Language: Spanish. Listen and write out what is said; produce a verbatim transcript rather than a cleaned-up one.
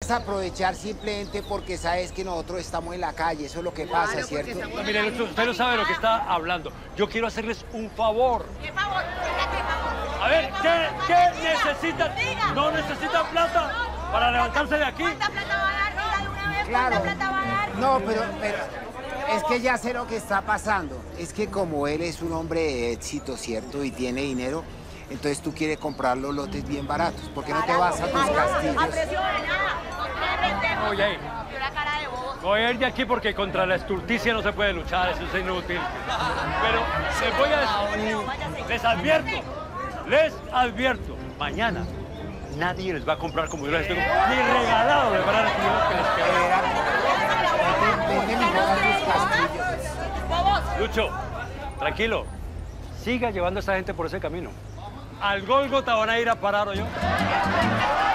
aprovechar simplemente porque sabes que nosotros estamos en la calle, eso es lo que pasa, Claro, porque ¿cierto? estamos- Mire, Lucho, usted no sabe lo que está hablando. Yo quiero hacerles un favor. ¿Qué favor? Diga, ¿qué favor? A ver, ¿qué, favor? qué Diga, necesitan? diga. ¿No necesitan plata para levantarse de aquí? ¿Cuánta plata va a dar? Diga de una vez, Claro. ¿cuánta plata va a dar? No, pero, pero es que ya sé lo que está pasando. Es que como él es un hombre de éxito, ¿cierto? Y tiene dinero, entonces tú quieres comprar los lotes bien baratos. ¿Por qué no te vas a tus A castillos? precio de nada. No vendemos. Oye. Vio la cara de vos. Voy a ir de aquí porque contra la estulticia no se puede luchar, eso es inútil. Pero les voy a decir, les advierto, les advierto, mañana nadie les va a comprar como yo les tengo, ni regalado de parar aquí lo que les queda. Vete mejor a tus castillos. Bobos. Lucho, tranquilo, siga llevando a esa gente por ese camino. Al Gólgota van a ir a parar, ¿o yo?